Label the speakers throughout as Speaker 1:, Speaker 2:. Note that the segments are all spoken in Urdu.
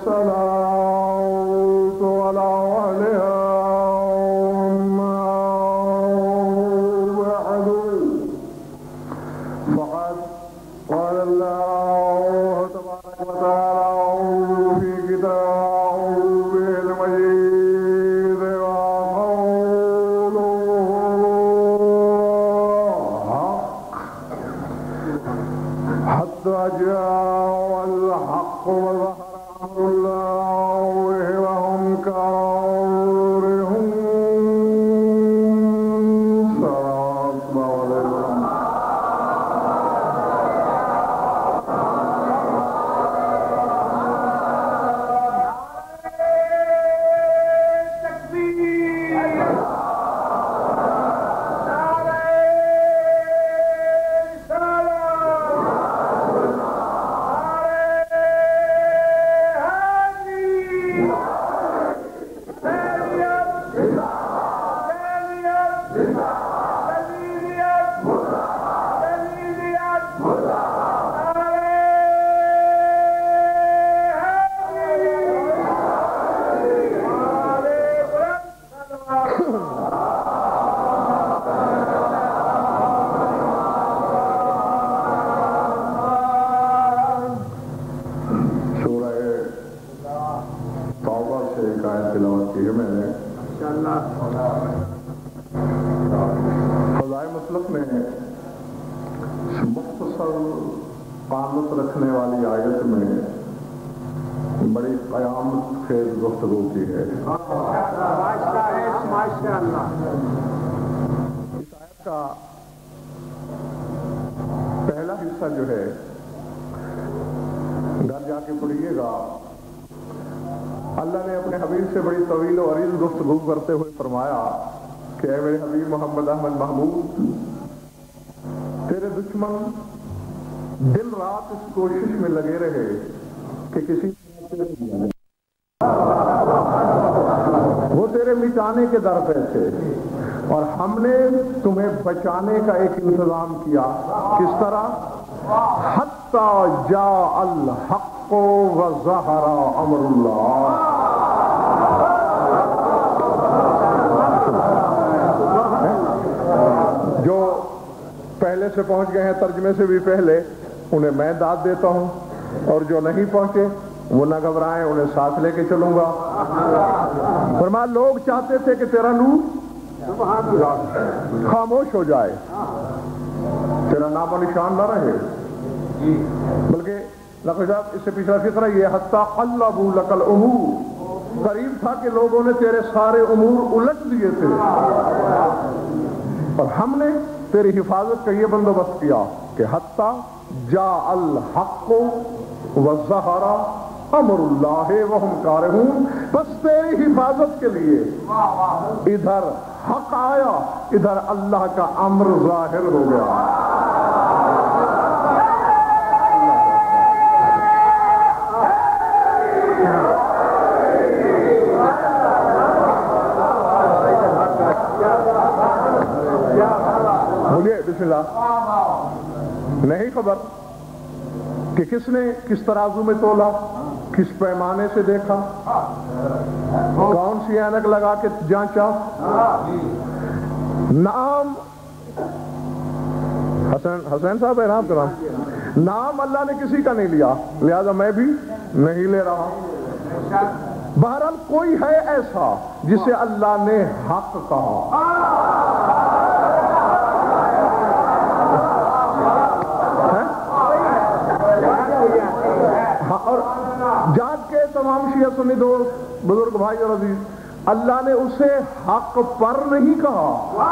Speaker 1: استلوت على أهلها فقد قال الله تبارك وتعالى في كتابه المجيد وقوله حق حتى جاء الحق وظهر أمر الله وهم كارهون. فضائے مطلق میں مختصر قامت رکھنے والی آیت میں بڑی قیامت خیز گفتگو کی ہے. اس آیت کا پہلا حصہ جو ہے گھر جا کے پڑھیے گا. اللہ نے اپنے حبیب سے بڑی طویل و عریض گفتگو کرتے ہوئے فرمایا کہ اے میرے حبیب محمد احمد محمود، تیرے دشمن دن رات اس کوشش میں لگے رہے کہ کسی وہ تیرے مٹانے کے در پہ تھے، اور ہم نے تمہیں بچانے کا ایک انتظام کیا. کس طرح؟ حتی جاء الحق وظہر امر اللہ. جو پہلے سے پہنچ گئے ہیں ترجمے سے بھی پہلے انہیں میں داد دیتا ہوں، اور جو نہیں پہنچے وہ نہ گھبرائیں، انہیں ساتھ لے کے چلوں گا. فرمایا لوگ چاہتے تھے کہ تیرا نور خاموش ہو جائے، تیرا نام و نشان نہ رہے، بلکہ لقب صاحب اس سے پچھلا فقرہ یہ حتی قلبوا لک الامور، قریب تھا کہ لوگوں نے تیرے سارے امور الٹ دیے تھے، اور ہم نے تیری حفاظت کا یہ بندوبست کیا کہ حتی جاء الحق وظہر امر اللہ وہم کارہون. بس تیری حفاظت کے لیے ادھر حق آیا، ادھر اللہ کا امر ظاہر ہو گیا. مجھے بسم اللہ نہیں خبر کہ کس نے کس ترازو میں تولا، کس پیمانے سے دیکھا، کون سی اینک لگا کے جانچا. نام حسین صاحب ہے نام کا نام، نام اللہ نے کسی کا نہیں لیا، لہذا میں بھی نہیں لے رہا. بہرحال کوئی ہے ایسا جسے اللہ نے حق کہا. اور جاگ کے تمام شیعہ سنی دوست بزرگ بھائی اور عزیز، اللہ نے اسے حق پر نہیں کہا.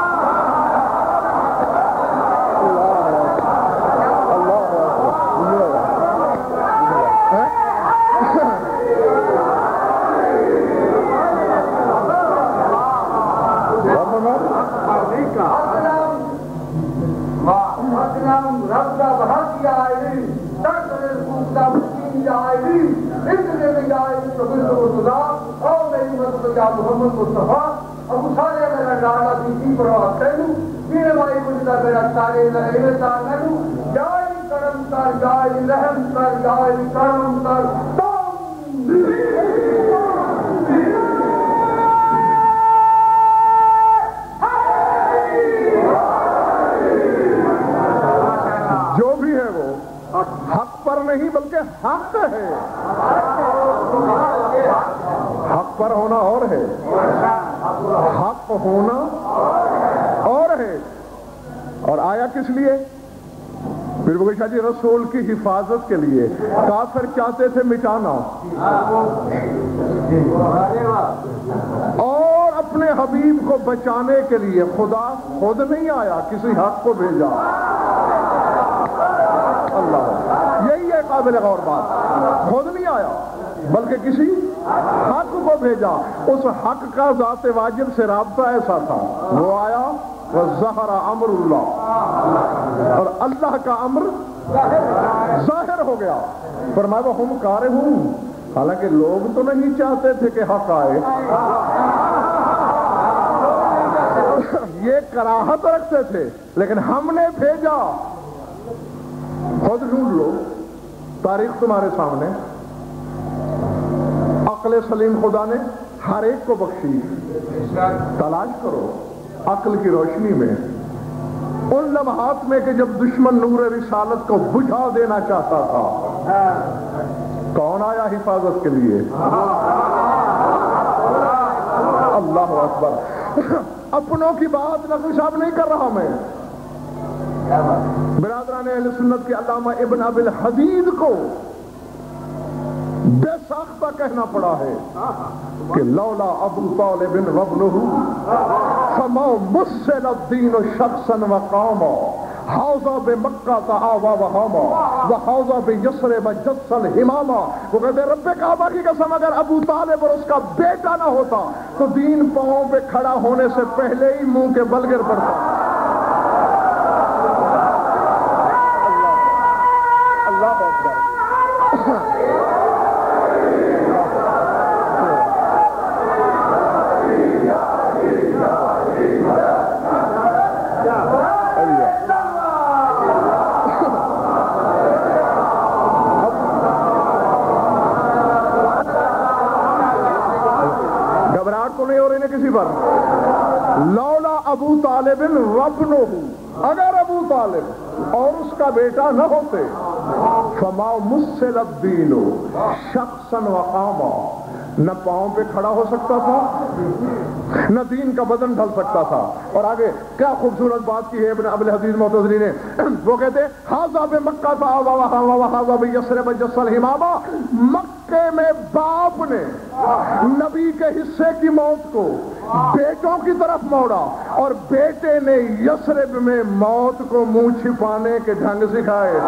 Speaker 1: محمد مصطفیٰ ابو سارے میرا ڈالا کی پرواہ کروں میرے بھائی کو جدا میرا سارے لہے تار کروں جائے کرم کر جائے رحم کر جائے کرم کر حق ہے، حق پر ہونا اور ہے، حق ہونا اور ہے۔ اور آیا کس لیے؟ پھر وہ شاہ جی رسول کی حفاظت کے لیے۔ کافر چاہتے تھے مٹانا، اور اپنے حبیب کو بچانے کے لیے خدا خود نہیں آیا، کسی حق کو بھیجا۔ اللہ، یہی ہے قابل غور بات، خود نہیں آیا بلکہ کسی حق کو بھیجا۔ اس حق کا ذات واجب سے رابطہ ایسا تھا، وہ آیا وَظَّهَرَ أَمْرُ اللَّهِ، اور اللہ کا امر ظاہر ہو گیا۔ فرمایا وَهُمْ كَارِهُونَ، حالانکہ لوگ تو نہیں چاہتے تھے کہ حق آئے، یہ کراہت رکھتے تھے، لیکن ہم نے بھیجا۔ خود ڈھونڈ لو، تاریخ تمہارے سامنے، عقل سلیم خدا نے ہر ایک کو بخشی، تلاش کرو عقل کی روشنی میں ان لمحات میں کہ جب دشمن نور رسالت کو بجھا دینا چاہتا تھا، کون آیا حفاظت کے لیے؟ اللہ اکبر۔ اپنوں کی بات نقوی صاحب نہیں کر رہا میں، برادران اہل سنت کے علامہ ابن ابی الحدید کو بے ساختہ کہنا پڑا ہے کہ لولا ابو طالب وابنہ فما مسل الدین شخصا وقاما حوضہ بمکہ تعاوى وہاما وحوضہ بیسرب جس الہماما۔ وہ کہتے ہیں رب کعبہ کی قسم اگر ابو طالب اور اس کا بیٹا نہ ہوتا تو دین پاؤں پہ کھڑا ہونے سے پہلے ہی منہ کے بل گر پڑتا۔ اللہ اکبر۔ گھبراہٹ تو نہیں ہو رہی نا کسی پر؟ لولا ابو طالب وابنہ، اگر ابو طالب اور اس کا بیٹا نہ ہوتے، فما مسل الدین شخصا وقاما، نہ پاؤں پہ کھڑا ہو سکتا تھا، نہ دین کا بدن ڈھل سکتا تھا۔ اور آگے کیا خوبصورت بات کی ہے ابن ابی الحدید معتزلی نے، وہ کہتے ہیں حاذا بمکہ تعاوى وحاذا بیسرب جس الہماما، مکے میں باپ نے نبی کے حصے کی موت کو بیٹوں کی طرف موڑا، اور بیٹے نے یثرب میں موت کو منہ چھپانے کے ڈھنگ سکھائے۔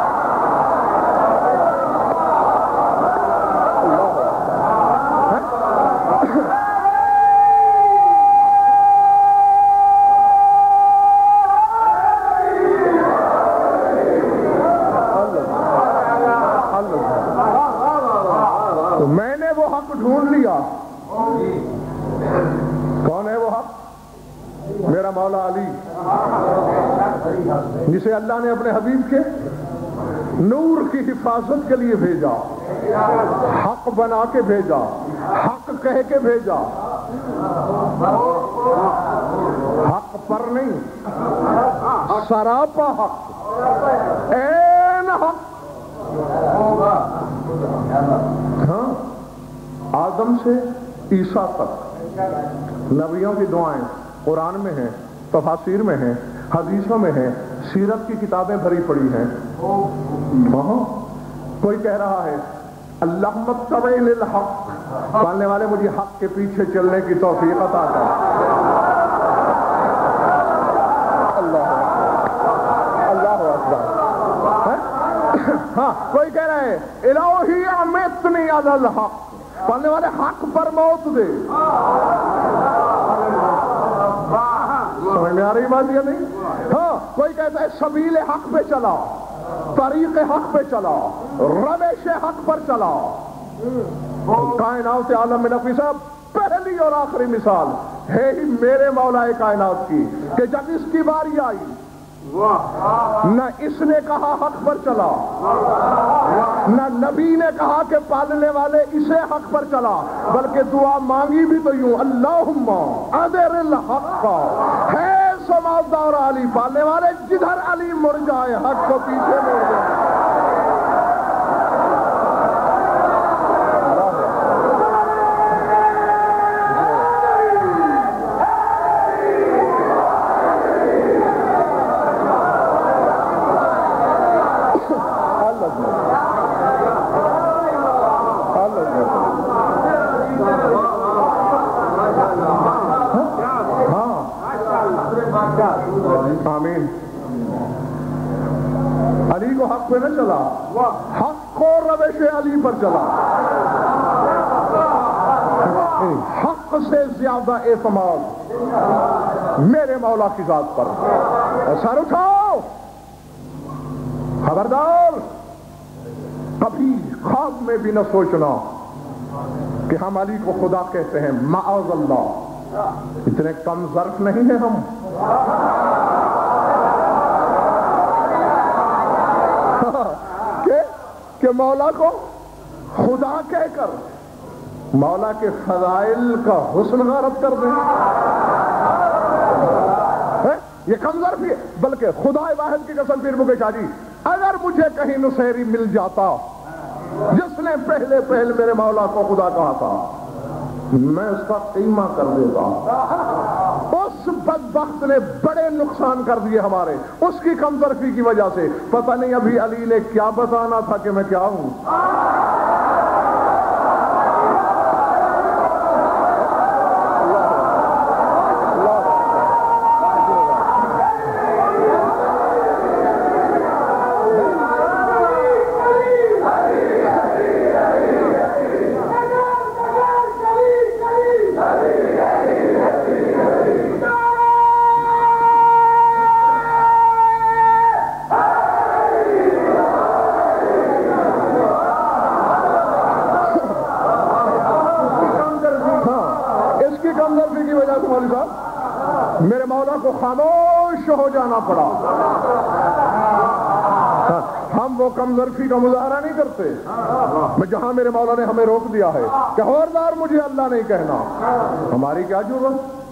Speaker 1: تو میں نے وہ حق ڈھونڈ لیا۔ کون ہے وہ حق؟ میرا مولا علی، جسے اللہ نے اپنے حبیب کے نور کی حفاظت کے لیے بھیجا، حق بنا کے بھیجا، حق کہہ کے بھیجا، حق پر نہیں، سراپا حق، این حق۔ ہاں، آدم سے عیسیٰ تک نبیوں کی دعائیں قرآن میں ہیں، تفاسیر میں ہیں، حدیثوں میں ہیں، سیرت کی کتابیں بھری پڑی ہیں۔ کوئی کہہ رہا ہے اللہم اتبع للحق، پالنے والے مجھے حق کے پیچھے چلنے کی توفیق عطا کر۔ اللہ اکبر۔ ہاں، کوئی کہہ رہا ہے الہی امیتنی علی الحق، پالنے والے حق پر موت دے۔ سمجھ میں آ رہی بات یا نہیں؟ ہاں، کوئی کہتا ہے سبیل حق پہ چلا، طریق حق پہ چلا، روش حق پر چلا۔ کائنات عالم میں نفی صاحب پہلی اور آخری مثال ہے ہی میرے مولا کائنات کی، کہ جب اس کی باری آئی نہ اس نے کہا حق پر چلا، نہ نبی نے کہا کہ پالنے والے اسے حق پر چلا، بلکہ دعا مانگی بھی تو یوں اللہم ادر الحق ہے سمادار علی، پالنے والے جدھر علی مڑ جائے حق کو پیچھے موڑ جائے۔ حق پہ نہ چلا، حق و روش علی پر چلا، حق سے زیادہ اعتماد میرے مولا کی ذات پر۔ سر اٹھاؤ، خبردار کبھی خواب میں بھی نہ سوچنا کہ ہم علی کو خدا کہتے ہیں، معاذ اللہ، اتنے کم ظرف نہیں ہیں ہم۔ کہ مولا کو خدا کہہ کر مولا کے فضائل کا حسن غارت کر دیں، یہ کم ظرفی ہے۔ بلکہ خدا واحد کی قسم پیر بگے شاہ جی، اگر مجھے کہیں نصیری مل جاتا جس نے پہلے میرے مولا کو خدا کہا تھا، میں اس کا قیمہ کر دیتا۔ اس بدبخت نے بڑے نقصان کر دیے ہمارے، اس کی کم ظرفی کی وجہ سے۔ پتہ نہیں ابھی علی نے کیا بتانا تھا کہ میں کیا ہوں۔ میرے مولا کو خاموش ہو جانا پڑا۔ ہم وہ کم ظرفی کا مظاہرہ نہیں کرتے، میں جہاں میرے مولا نے ہمیں روک دیا ہے کہ خبردار مجھے اللہ نہیں کہنا، ہماری کیا ضرورت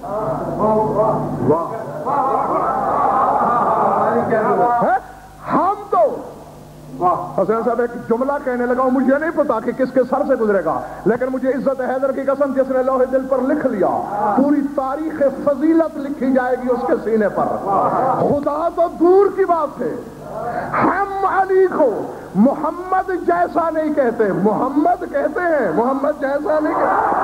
Speaker 1: ہے؟ ہم تو حسین صاحب ایک جملہ کہنے لگا ہوں، مجھے نہیں پتا کہ کس کے سر سے گزرے گا، لیکن مجھے عزت حیدر کی قسم، جس نے لوح دل پر لکھ لیا، پوری تاریخ فضیلت لکھی جائے گی اس کے سینے پر۔ خدا تو دور کی بات ہے، ہم علی کو محمد جیسا نہیں کہتے، محمد کہتے ہیں، محمد جیسا نہیں کہتے۔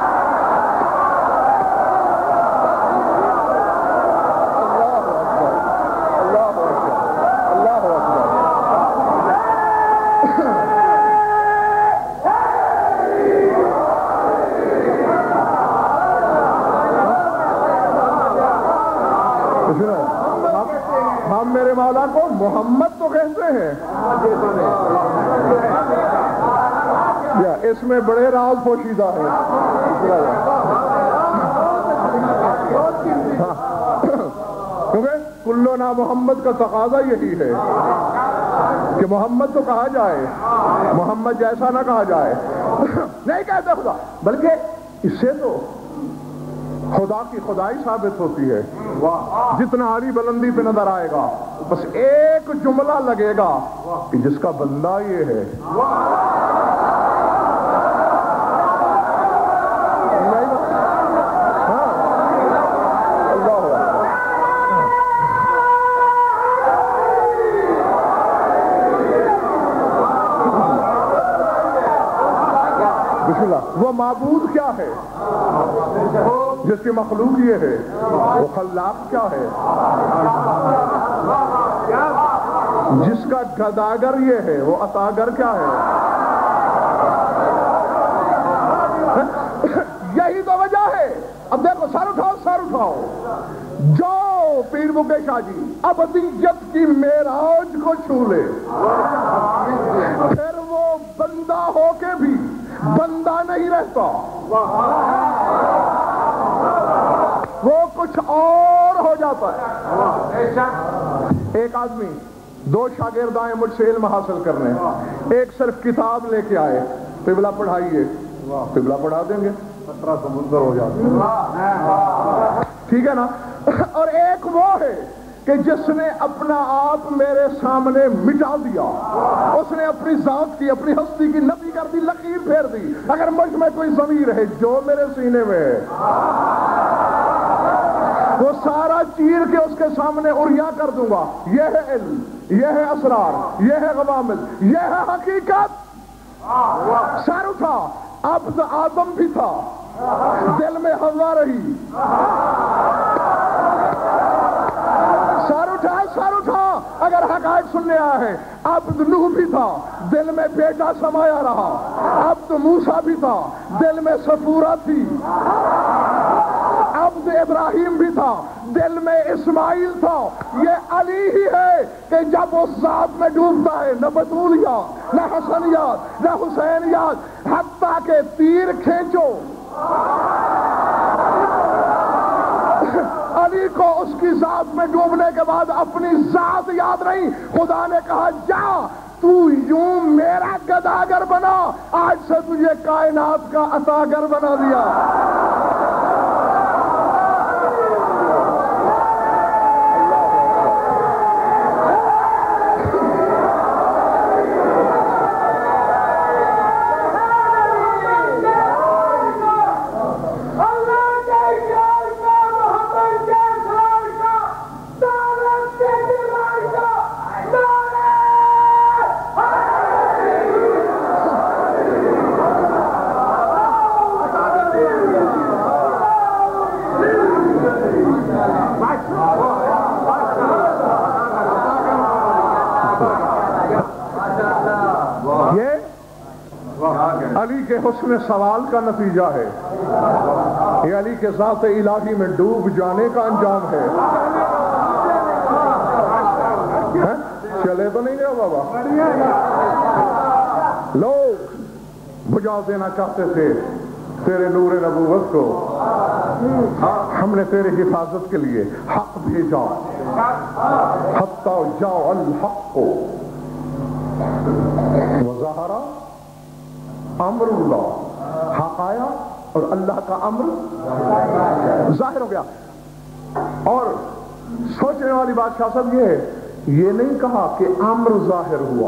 Speaker 1: ہم میرے مولا کو محمد تو کہتے ہیں، اس میں بڑے راز پوشیدہ ہیں۔ کیونکہ کلنا محمد کا تقاضا یہی ہے کہ محمد تو کہا جائے، محمد جیسا نہ کہا جائے۔ نہیں کہتے خدا، بلکہ اس سے تو خدا کی خدائی ثابت ہوتی ہے۔ جتنا علی بلندی پہ نظر آئے گا، بس ایک جملہ لگے گا کہ جس کا بندہ یہ ہے۔ وہ معبود کیا ہے جس کی مخلوق یہ ہے؟ وہ خلاق کیا ہے جس کا گداگر یہ ہے؟ وہ عطاگر کیا ہے؟ یہی تو وجہ ہے۔ اب دیکھو، سر اٹھاؤ، سر اٹھاؤ، جاؤ پیر بگے شاہ جی ابدیت کی معراج کو چھو لے، پھر وہ بندہ ہو کے بھی بندہ نہیں رہتا، وہ کچھ اور ہو جاتا ہے۔ ایک آدمی، دو شاگرد آئے مجھ سے علم حاصل کرنے، ایک صرف کتاب لے کے آئے، قبلہ پڑھائیے، قبلہ پڑھا دیں گے، 17 سمندر ہو جاتے، ٹھیک ہے نا۔ اور ایک وہ ہے کہ جس نے اپنا آپ میرے سامنے مٹا دیا، اس نے اپنی ذات کی، اپنی ہستی کی نفی کر دی، لکیر پھیر دی۔ اگر مجھ میں کوئی ضمیر ہے جو میرے سینے میں ہے، وہ سارا چیر کے اس کے سامنے عریا کر دوں گا۔ یہ ہے علم، یہ ہے اسرار، یہ ہے غوامض، یہ ہے حقیقت۔ سر اٹھا، اب آدم بھی تھا، دل میں حوا رہی۔ سر اٹھا، سر اٹھا، اگر حقائق سننے آیا ہے، عبد نوح بھی تھا، دل میں بیٹا سمایا رہا، عبد موسیٰ بھی تھا، دل میں صفورہ تھی، عبد ابراہیم بھی تھا، دل میں اسماعیل تھا، یہ علی ہی ہے کہ جب اس ذات میں ڈوبتا ہے نہ بطول یاد، نہ حسن یاد، نہ حسین یاد، حتیٰ کہ تیر کھینچو علی کو اس کی ذات میں ڈوبنے کے بعد اپنی ذات یاد نہیں، خدا نے کہا جا تو یوں میرا گداگر بنا، آج سے تجھے کائنات کا عطاگر بنا دیا۔ علی کے حسن سوال کا نتیجہ ہے، یہ علی کے ذات الہی میں ڈوب جانے کا انجام ہے۔ چلے تو نہیں رہے بابا، لوگ بجھا دینا چاہتے تھے تیرے نور نبوت کو، ہم نے تیرے حفاظت کے لیے حق بھیجا، حتی جاء الحق وظہر امر اللہ، حق آیا اور اللہ کا امر ظاہر ہو گیا۔ اور سوچنے والی بات شاہ صاحب یہ ہے، یہ نہیں کہا کہ امر ظاہر ہوا،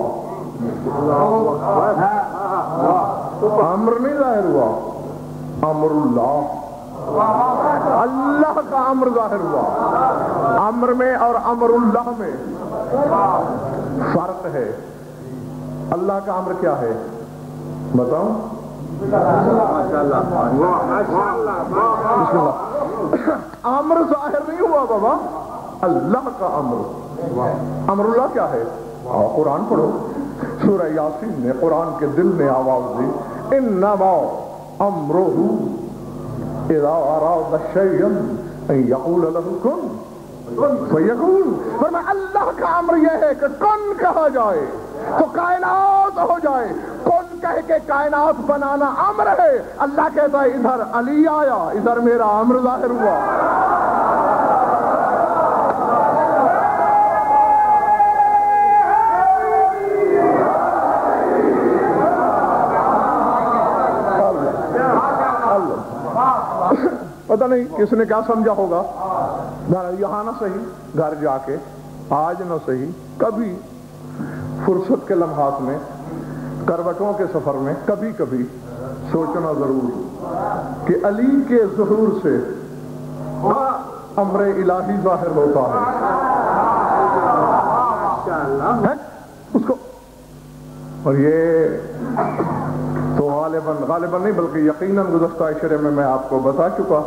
Speaker 1: امر نہیں ظاہر ہوا، امر اللہ، اللہ کا امر ظاہر ہوا۔ امر میں اور امر اللہ میں فرق ہے۔ اللہ کا امر کیا ہے بتاؤں؟ امر ظاہر نہیں ہوا بابا، اللہ کا امر۔ امر اللہ کیا ہے؟ قرآن پڑھو، سورہ یاسین نے قرآن کے دل میں آواز دی، انما امرہ اذا اراد شیئا ان یقول له کن فیکون۔ فرمایا اللہ کا امر یہ ہے کہ کن کہا جائے تو کائنات ہو جائے، کن کہہ کے کائنات بنانا امر ہے۔ اللہ کہتا ہے ادھر علی آیا، ادھر میرا امر ظاہر ہوا۔ پتہ نہیں کس نے کیا سمجھا ہوگا، یہاں نہ صحیح، گھر جا کے آج نہ صحیح، کبھی فرصت کے لمحات میں، کروٹوں کے سفر میں کبھی کبھی سوچنا ضرور کہ علی کے ظہور سے امر الہی ظاہر ہوتا ہے اس کو۔ اور یہ تو غالباً نہیں بلکہ یقیناً گزشتہ عشرے میں آپ کو بتا چکا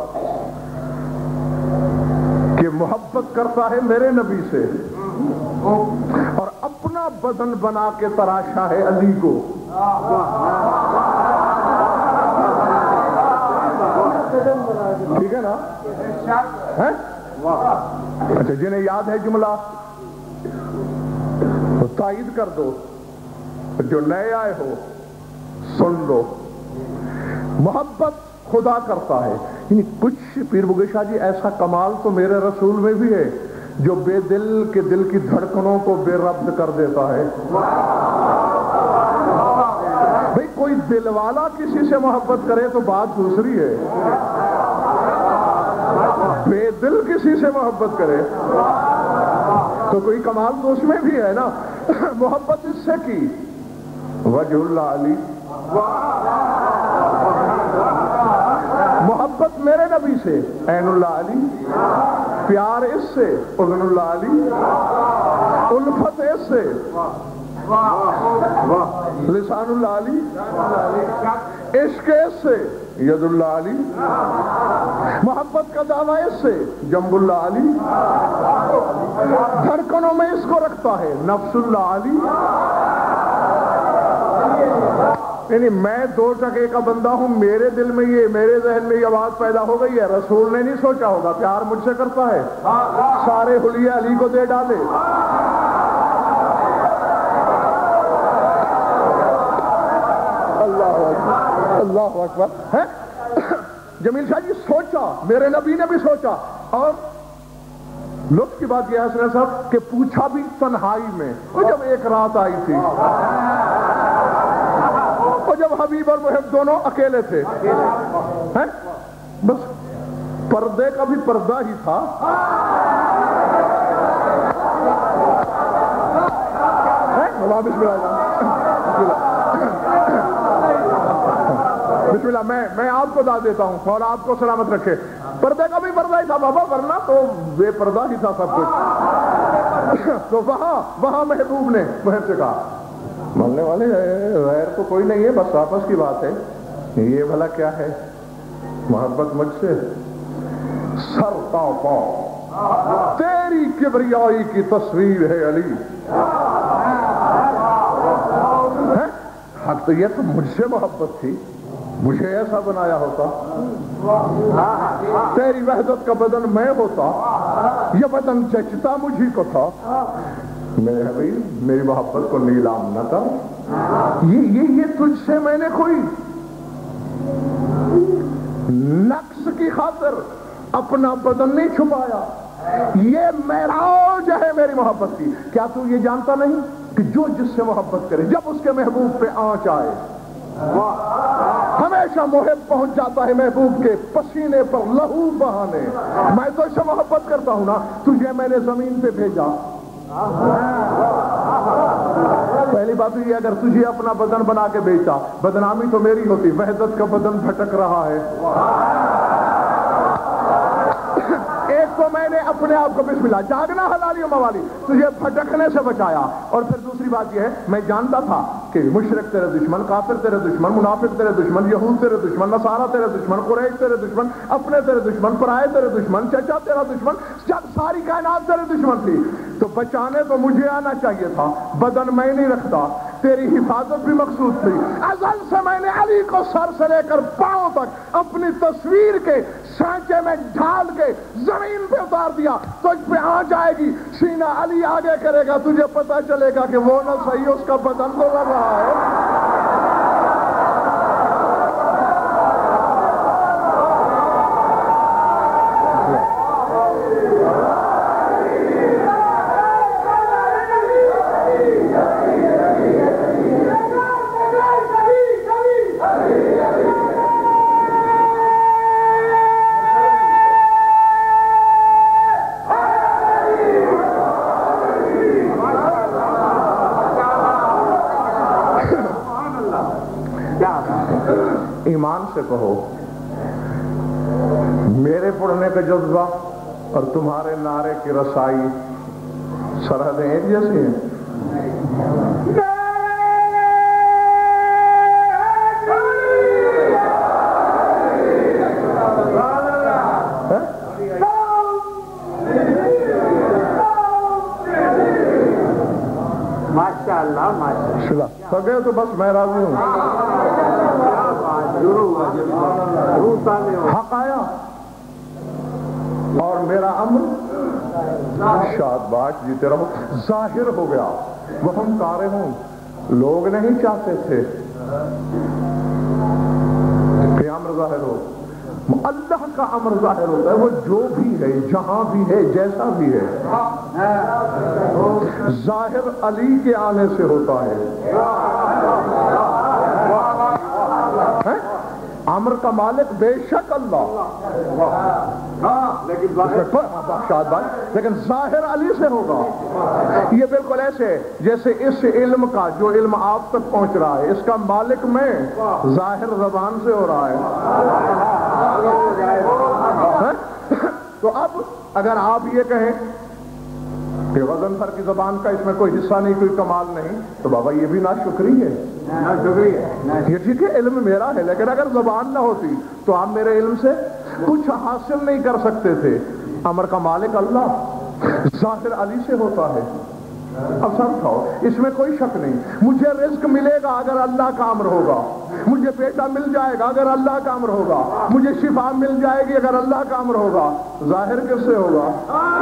Speaker 1: کہ محبت کرتا ہے میرے نبی سے اور اپنا بدن بنا کے تراشا ہے علی کو۔ ٹھیک ہے نا؟ اچھا جنہیں یاد ہے جملہ تو تائید کر دو، جو نئے آئے ہو سن لو۔ محبت خدا کرتا ہے، یعنی کچھ پیر بگے شاہ جی ایسا کمال تو میرے رسول میں بھی ہے جو بے دل کے دل کی دھڑکنوں کو بے ربط کر دیتا ہے۔ بھئی کوئی دل والا کسی سے محبت کرے تو بات دوسری ہے، بے دل کسی سے محبت کرے تو کوئی کمال تو اس میں بھی ہے نا۔ محبت اس سے کی وجہ اللہ علی، محبت میرے نبی سے عین اللہ علی، پیار اس سے اذن اللہ علی، الفت اس سے لسان اللہ علی، عشق اس سے ید اللہ علی، محبت کا دعویٰ اس سے جنب اللہ علی، دھڑکنوں میں اس کو رکھتا ہے نفس اللہ علی۔ یعنی میں 2 ٹکے کا بندہ ہوں، میرے دل میں یہ، میرے ذہن میں یہ آواز پیدا ہو گئی ہے، رسول نے نہیں سوچا ہوگا پیار مجھ سے کرتا ہے، سارے حلیے علی کو دے ڈالے۔ اللہ اکبر، اللہ اکبر۔ جمیل شاہ جی سوچا، میرے نبی نے بھی سوچا، اور لطف کی بات یہ ہے حسن صاحب کہ پوچھا بھی تنہائی میں، وہ جب ایک رات آئی تھی، اور جب حبیب اور محب دونوں اکیلے تھے، بس پردے کا بھی پردہ ہی تھا، بسم اللہ، میں آپ کو داد دیتا ہوں اور آپ کو سلامت رکھے، پردے کا بھی پردہ ہی تھا بابا، ورنہ تو بے پردہ ہی تھا سب کچھ۔ تو وہاں محبوب نے محب سے کہا، ماننے والے غیر تو کوئی نہیں ہے، بس آپس کی بات ہے، یہ بھلا کیا ہے محبت مجھ سے؟ سر تا پاؤں تیری کبریائی کی تصویر ہے علی، حق تو یہ تو مجھ سے محبت تھی، مجھے ایسا بنایا ہوتا، تیری وحدت کا بدن میں ہوتا، یہ بدن جچتا مجھے کو تھا، میرے حبیب میری محبت کو نیلام نہ کر، یہ تجھ سے میں نے کوئی نقص کی خاطر اپنا بدن نہیں چھپایا، یہ معراج ہے میری محبت کی۔ کیا تو یہ جانتا نہیں کہ جو جس سے محبت کرے جب اس کے محبوب پہ آنچ آئے، ہمیشہ محب پہنچ جاتا ہے محبوب کے پسینے پر لہو بہانے۔ میں تو اس سے محبت کرتا ہوں نا، تجھے میں نے زمین پہ بھیجا، پہلی بات یہ اگر تجھے اپنا بدن بنا کے بیچا، بدنامی تو میری ہوتی، وحدت کا بدن بھٹک رہا ہے۔ ایک تو میں نے اپنے آپ کو بسم اللہ جاگنا حلالی و موالی تجھے بھٹکنے سے بچایا، اور پھر دوسری بات یہ ہے میں جانتا تھا کہ مشرک تیرے دشمن، کافر تیرے دشمن، منافق تیرے دشمن، یہود تیرے دشمن، نصارہ تیرے دشمن، قریش تیرے دشمن، اپنے تیرے دشمن، پرائے تیرے دشمن، چچا تیرا دشمن، جب ساری کائنات تیرے دشمن تھی تو بچانے تو مجھے آنا چاہیے تھا، بدن میں نہیں رکھتا، تیری حفاظت بھی مقصود تھی۔ ازل سے میں نے علی کو سر سے لے کر پاؤں تک اپنی تصویر کے سانچے میں ڈھال کے زمین پہ اتار دیا، تجھ پہ آ جائے گی، سینہ علی آگے کرے گا، تجھے پتا چلے گا کہ وہ نہ صحیح اس کا بدن تو لگ رہا ہے۔ ایمان سے کہو میرے پڑھنے کا جذبہ اور تمہارے نعرے کی رسائی سرحدیں ایک جیسی ہیں؟
Speaker 2: ماشاءاللہ ماشاءاللہ
Speaker 1: تو گئے تو بس میں راضی ہوں، حق آیا اور میرا امر شادباش جیتے رہو ظاہر ہو گیا، وہ ہم کارے ہوں، لوگ نہیں چاہتے تھے کہ امر ظاہر ہو، اللہ کا امر ظاہر ہوتا ہے، وہ جو بھی ہے جہاں بھی ہے جیسا بھی ہے، ظاہر علی کے آنے سے ہوتا ہے۔ امر کا مالک بے شک اللہ، لیکن ظاہر علی سے ہوگا۔ یہ بالکل ایسے جیسے اس علم کا جو علم آپ تک پہنچ رہا ہے اس کا مالک میں، ظاہر زبان سے ہو رہا ہے۔ تو اب اگر آپ یہ کہیں کہ غضنفر کی زبان کا اس میں کوئی حصہ نہیں، کوئی کمال نہیں، تو بابا یہ بھی ناشکری ہے۔ یہ ٹھیک ہے علم میرا ہے، لیکن اگر زبان نہ ہوتی تو آپ میرے علم سے کچھ حاصل نہیں کر سکتے تھے۔ امر کا مالک اللہ، ظاہر علی سے ہوتا ہے۔ اب سمجھاؤ، اس میں کوئی شک نہیں، مجھے رزق ملے گا اگر اللہ کا امر ہوگا، مجھے بیٹا مل جائے گا اگر اللہ کا امر ہوگا، مجھے شفا مل جائے گی اگر اللہ کا امر ہوگا۔ ظاہر کس سے ہوگا؟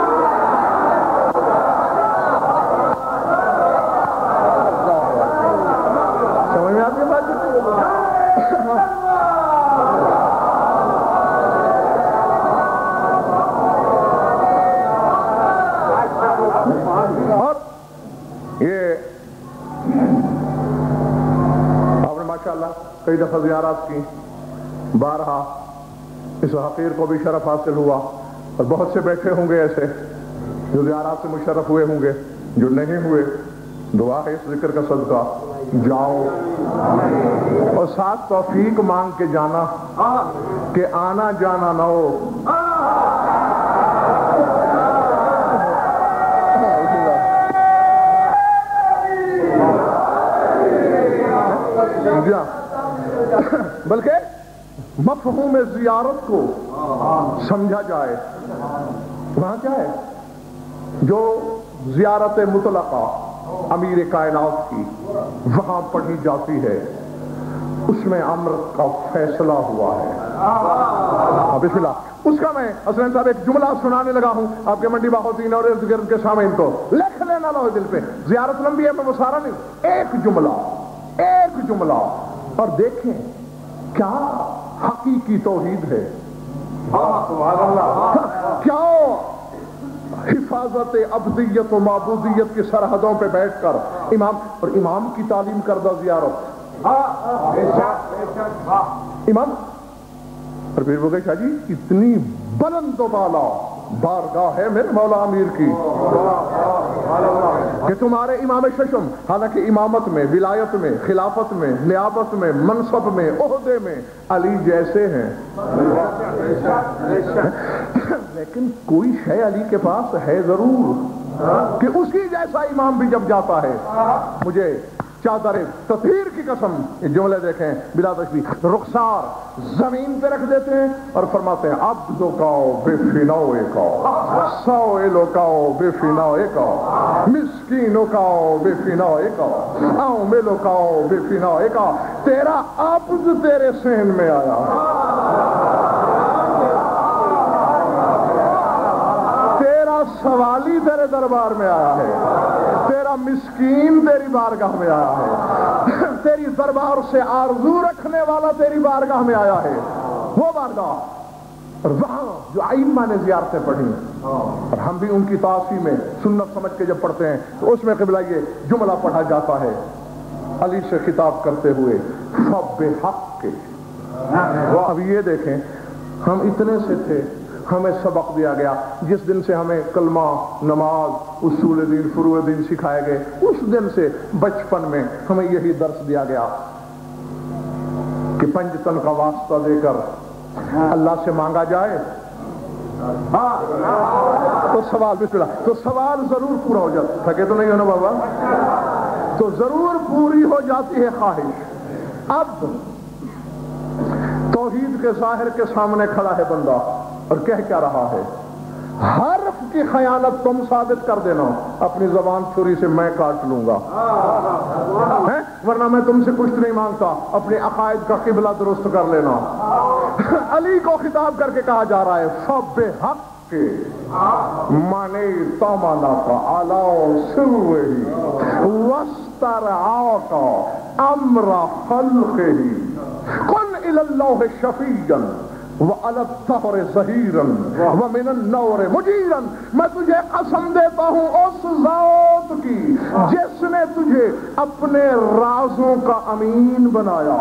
Speaker 1: سمجھ میں آتی ہے بات؟ اور یہ آپ نے ماشاءاللہ کئی دفعہ زیارات کی، بارہا اس حقیر کو بھی شرف حاصل ہوا، اور بہت سے بیٹھے ہوں گے ایسے جو زیارات سے مشرف ہوئے ہوں گے، جو نہیں ہوئے دعا ہے اس ذکر کا صدقہ جاؤ اور ساتھ توفیق مانگ کے جانا کہ آنا جانا نہ ہو۔ بلکہ مفہوم زیارت کو سمجھا جائے۔ وہاں کیا ہے؟ جو زیارت مطلقہ امیر کائنات کی وہاں پڑھی جاتی ہے، اس میں امر کا فیصلہ ہوا ہے۔ بسم اللہ، اس کا میں حسنین صاحب ایک جملہ سنانے لگا ہوں آپ کے منڈی باہوتین اور ارد گرد کے سامعین کو، لکھ لینا لو دل پہ۔ زیارت لمبی ہے، میں وہ سارا نہیں، ایک جملہ اور دیکھیں کیا حقیقی توحید ہے، کیا حفاظت ابدیت و معبودیت کی سرحدوں پہ بیٹھ کر امام کی تعلیم کردہ زیارت۔ امام اور پھر وہ کہے شاہ جی اتنی بلند و بالا بارگاہ ہے میرے مولا امیر کی کہ تمہارے امام ششم حالانکہ امامت میں، ولایت میں، خلافت میں، نیابت میں، منصب میں، عہدے میں علی جیسے ہیں، لیکن کوئی شے علی کے پاس ہے ضرور کہ اسی جیسا امام بھی جب جاتا ہے۔ مجھے چادر تطہیر کی قسم، یہ جملے دیکھیں بلا تشبیہ، رخسار زمین پہ رکھ دیتے ہیں اور فرماتے ہیں عبدو کاؤ بے فناؤے کاؤ، سائلو کاؤ بے فناؤے کاؤ، مسکینو کاؤ بے فناؤے کاؤ، عاملو کاؤ بے فناؤے کاؤ۔ تیرا عبد تیرے سین میں آیا، تیرا سوالی تیرے دربار میں آیا ہے، تیرا مسکین تیری بارگاہ میں آیا ہے، تیری دربار سے آرزو رکھنے والا تیری بارگاہ میں آیا ہے، وہ بارگاہ۔ اور وہاں جو ائمہ نے زیارتیں پڑھی اور ہم بھی ان کی تعصیب میں سنت سمجھ کے جب پڑھتے ہیں تو اس میں قبلہ یہ جملہ پڑھا جاتا ہے علی سے خطاب کرتے ہوئے، فَبِحَقِّ۔ اب یہ دیکھیں، ہم اتنے سے تھے، ہمیں سبق دیا گیا، جس دن سے ہمیں کلمہ، نماز، اصول دین، فروع دین سکھائے گئے، اس دن سے بچپن میں ہمیں یہی درس دیا گیا کہ پنجتن کا واسطہ دے کر اللہ سے مانگا جائے تو سوال بسم اللہ، تو سوال ضرور پورا ہو جاتا، تھکے تو نہیں ہو نا بابا، تو ضرور پوری ہو جاتی ہے خواہش۔ اب توحید کے ظاہر کے سامنے کھڑا ہے بندہ اور کہہ کیا رہا ہے، حرف کی خیانت تم ثابت کر دینا، اپنی زبان چھری سے میں کاٹ لوں گا، ورنہ میں تم سے کچھ نہیں مانگتا، اپنے عقائد کا قبلہ درست کر لینا۔ علی کو خطاب کر کے کہا جا رہا ہے فَبِحَقِّ مَنِ تَمَنَكَ عَلَىٰ سِرِّهِ وَاسْتَرْعَاكَ أَمْرَ خَلْقِهِ قُلْ إِلَى اللَّهِ شَفِيًّا وَعَلَى الدَّهْرِ ظَهِيرًا وَمِنَ النَّوْرِ مُجِيرًا۔ میں تجھے قسم دیتا ہوں اس ذات کی جس نے تجھے اپنے رازوں کا امین بنایا۔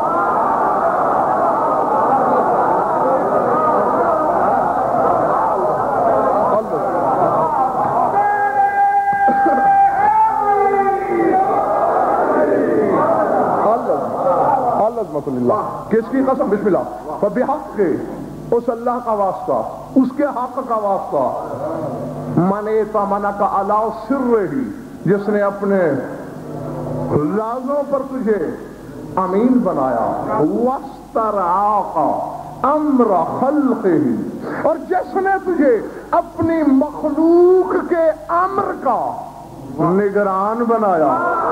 Speaker 1: کس کی قسم؟ بسم اللہ، فبحق، اس اللہ کا واسطہ، اس کے حق کا واسطہ، من ائتمنک علی سرہ، جس نے اپنے رازوں پر تجھے امین بنایا، واسترعاک امر خلقہ، اور جس نے تجھے اپنی مخلوق کے امر کا نگران بنایا۔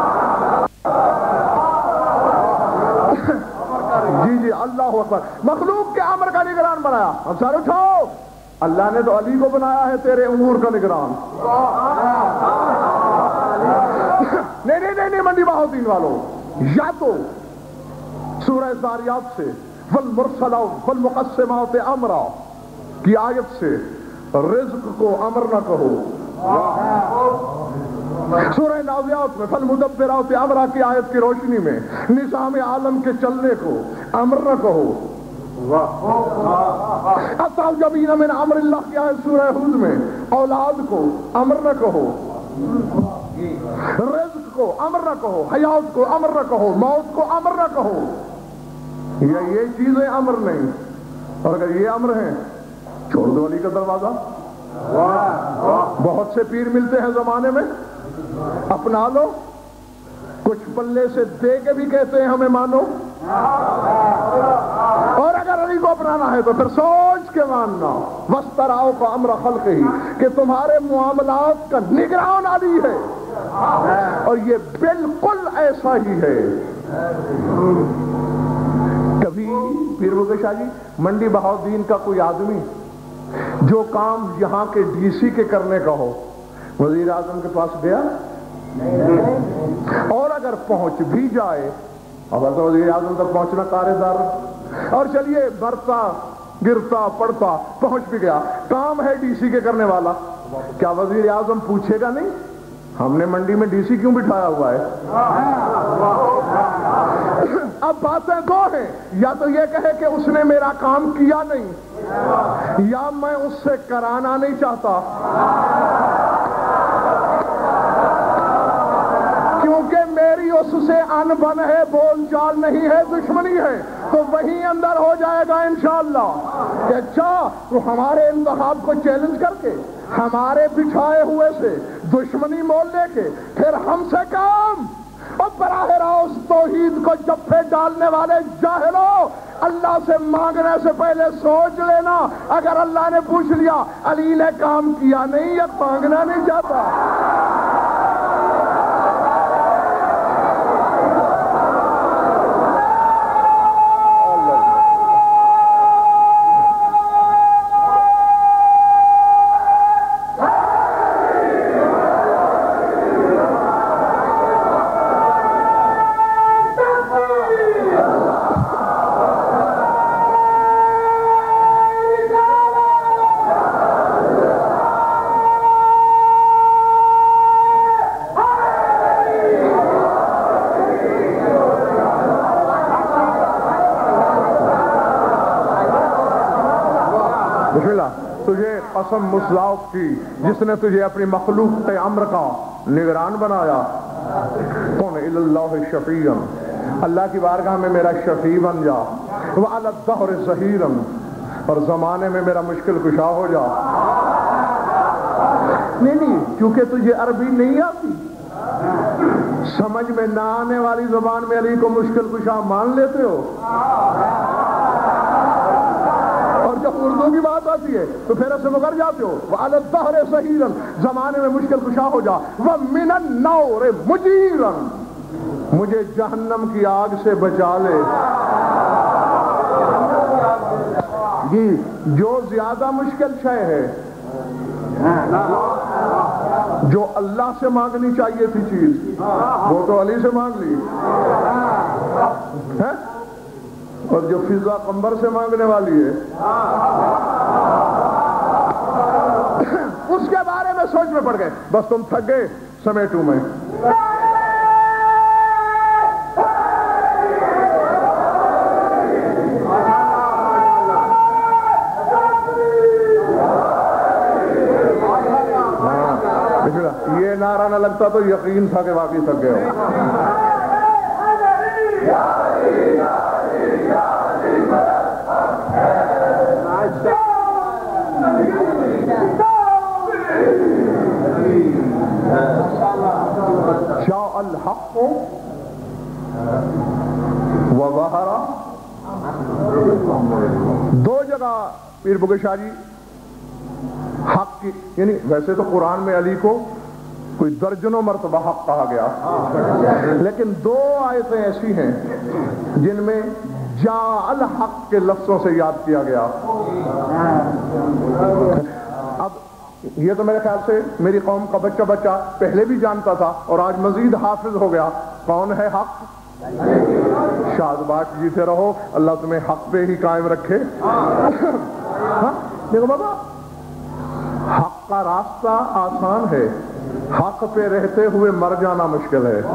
Speaker 1: جی جی اللہ اکبر، مخلوق کے امر کا نگران بنایا۔ اب سر اٹھاؤ، اللہ نے تو علی کو بنایا ہے تیرے امور کا نگران۔ نہیں منڈی بہاؤدین والوں، یا تو سورہ زاریات سے والمرسلات والمقسمات امرا کی آیت سے رزق کو امر نہ کہو، سورہ نازعات میں فالمدبرات امرا کی آیت کی روشنی میں نظام عالم کے چلنے کو امر نہ کہو، اتعجبین من امر اللہ کی آیت سورہ ہود میں اولاد کو امر نہ کہو، رزق کو امر نہ کہو، حیات کو امر نہ کہو، موت کو امر نہ کہو، یہ چیزیں امر نہیں۔ اور اگر یہ امر ہیں، چھوڑ دو علی کا دروازہ۔ بہت سے پیر ملتے ہیں زمانے میں، اپنا لو، کچھ پلے سے دے کے بھی کہتے ہیں ہمیں مانو، اور اگر علی کو اپنانا ہے تو پھر سوچ کے ماننا۔ واسترعاک امر خلقہ، کہ تمہارے معاملات کا نگران علی ہے، اور یہ بالکل ایسا ہی ہے۔ کبھی پیر بکر شاہ جی منڈی بہاؤدین کا کوئی آدمی جو کام یہاں کے ڈی سی کے کرنے کا ہو وزیر اعظم کے پاس گیا، اور اگر پہنچ بھی جائے، اب تو وزیر اعظم تک پہنچنا کاردار، اور چلیے برتا گرتا پڑتا پہنچ بھی گیا، کام ہے ڈی سی کے کرنے والا، کیا وزیر اعظم پوچھے گا نہیں ہم نے منڈی میں ڈی سی کیوں بٹھایا ہوا ہے؟ اب باتیں دو ہیں، یا تو یہ کہے کہ اس نے میرا کام کیا نہیں، یا میں اس سے کرانا نہیں چاہتا، کیونکہ میری اس سے انبن ہے، بول چال نہیں ہے، دشمنی ہے، تو وہی اندر ہو جائے گا انشاءاللہ کہ اچھا تو ہمارے انتخاب کو چیلنج کر کے ہمارے بچھائے ہوئے سے دشمنی مول لے کے پھر ہم سے کام۔ اور براہ راست توحید کو جفے ڈالنے والے جاہلوں، اللہ سے مانگنے سے پہلے سوچ لینا، اگر اللہ نے پوچھ لیا علی نے کام کیا نہیں، یا مانگنا نہیں چاہتا۔ قسم مسلاف کی جس نے تجھے اپنی مخلوق کے امر کا نگران بنایا، کن اللہ شفیعا، اللہ کی بارگاہ میں میرا شفیع بن جا، وعلی الدہر ظہیرا، اور زمانے میں میرا مشکل کشا ہو جا۔ نہیں کیونکہ تجھے عربی نہیں آتی، سمجھ میں نہ آنے والی زبان میں علی کو مشکل کشا مان لیتے ہو، اور جب اردو کی بات آتی ہے تو پھر اسے مگر جاتے ہو۔ وعلی الدہر ظہیرا، زمانے میں مشکل کشا ہو جا، ومن النور مجیرا، مجھے جہنم کی آگ سے بچا لے۔ جی جو زیادہ مشکل شے ہے، جو اللہ سے مانگنی چاہیے تھی چیز، وہ تو علی سے مانگ لی ہے، اور جو فضا قمبر سے مانگنے والی ہے اس کے بارے میں سوچ میں پڑ گئے، بس تم تھک گئے، سمیٹوں میں۔ یہ نعرہ نہ لگتا تو یقین تھا کہ واقعی تھک گئے ہو۔ الحق وظہر، دو جگہ پیر بگل شاہ جی حق کی، یعنی ویسے تو قرآن میں علی کو کوئی درجنوں مرتبہ حق کہا گیا، لیکن دو آیتیں ایسی ہیں جن میں جاء الحق کے لفظوں سے یاد کیا گیا۔ اب یہ تو میرے خیال سے میری قوم کا بچہ پہلے بھی جانتا تھا اور آج مزید حافظ ہو گیا۔ کون ہے حق؟ شادباش جیتے رہو، اللہ تمہیں حق پہ ہی قائم رکھے۔ دیکھو بابا، حق کا راستہ آسان ہے، حق پہ رہتے ہوئے مر جانا مشکل ہے۔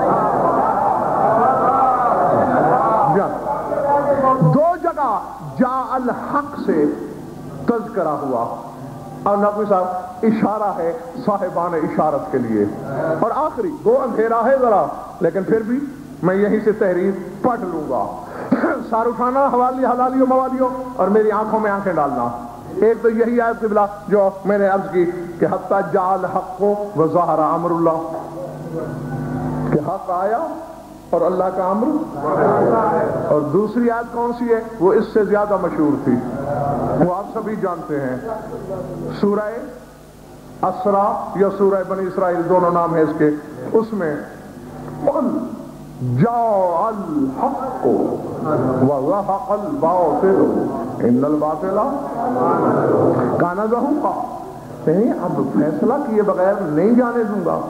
Speaker 1: دو جگہ جاء الحق سے تذکرہ ہوا، اور نقوی صاحب اشارہ ہے صاحبان اشارت کے لیے، اور آخری گو اندھیرا ہے ذرا، لیکن پھر بھی میں یہیں سے تحریر پڑھ لوں گا۔ سار اٹھانا حلالیوں موالیوں اور میری آنکھوں میں آنکھیں ڈالنا۔ ایک تو یہی آیت قبلہ جو میں نے عرض کی کہ حتی جاء الحق وظہر امر اللہ، کہ حق آیا اور اللہ کا امر۔ اور دوسری آیت کون سی ہے؟ وہ اس سے زیادہ مشہور تھی، وہ آپ سبھی جانتے ہیں، سورہ اسرا یا سورہ بنی اسرائیل، دونوں نام ہے اس کے۔ اس میں قل جاء الحق وزهق الباطل ان الباطل کان زہوقا، نہیں اب فیصلہ کیے بغیر نہیں جانے دوں گا۔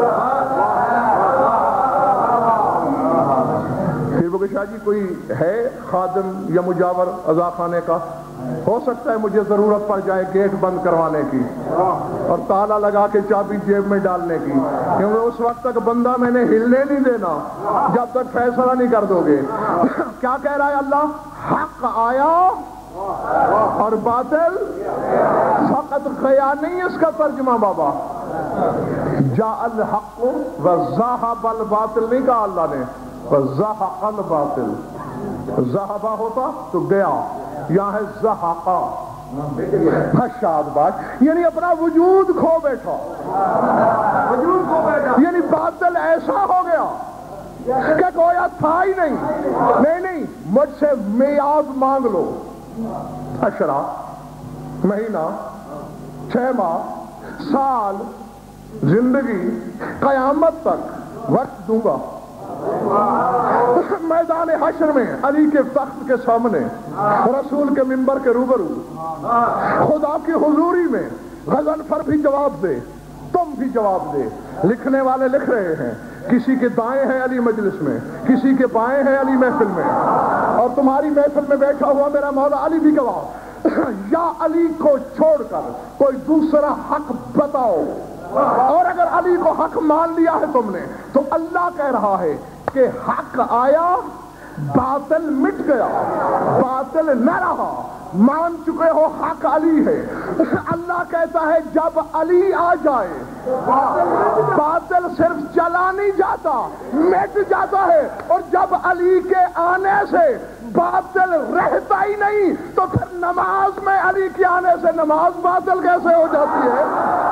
Speaker 1: پھر وہ شاہ جی کوئی ہے خادم یا مجاور عزا خانے کا؟ ہو سکتا ہے مجھے ضرورت پڑ جائے گیٹ بند کروانے کی اور تالا لگا کے چابی جیب میں ڈالنے کی، کیونکہ اس وقت تک بندہ میں نے ہلنے نہیں دینا جب تک فیصلہ نہیں کر دو گے۔ کیا کہہ رہا ہے اللہ؟ حق آیا اور باطل فقط گیا نہیں، اس کا ترجمہ بابا جاء الحق وذهب الباطل نہیں کہا اللہ نے، وزحق الباطل، ذہبہ ہوتا تو گیا، یہاں ہے زحقا، خشاد بات یعنی اپنا وجود کھو بیٹھا، یعنی باطل ایسا ہو گیا کہ گویا تھا ہی نہیں، مجھ سے میعاد مانگ لو، اشرا، مہینہ، 6 ماہ، سال، زندگی، قیامت تک وقت دوں گا۔ میدان حشر میں علی کے تخت کے سامنے، رسول کے منبر کے روبرو، خدا کی حضوری میں غضنفر بھی جواب دے، تم بھی جواب دے۔ لکھنے والے لکھ رہے ہیں، کسی کے دائیں ہیں علی مجلس میں، کسی کے بائیں ہیں علی محفل میں، اور تمہاری محفل میں بیٹھا ہوا میرا مولا علی بھی گواہ۔ یا علی کو چھوڑ کر کوئی دوسرا حق بتاؤ، اور اگر علی کو حق مان لیا ہے تم نے تو اللہ کہہ رہا ہے کہ حق آیا، باطل مٹ گیا، باطل نہ رہا، مان چکے ہو حق علی ہے۔ اللہ کہتا ہے جب علی آ جائے باطل صرف چلا نہیں جاتا، مٹ جاتا ہے، اور جب علی کے آنے سے باطل رہتا ہی نہیں تو پھر نماز میں علی کے آنے سے نماز باطل کیسے ہو جاتی ہے؟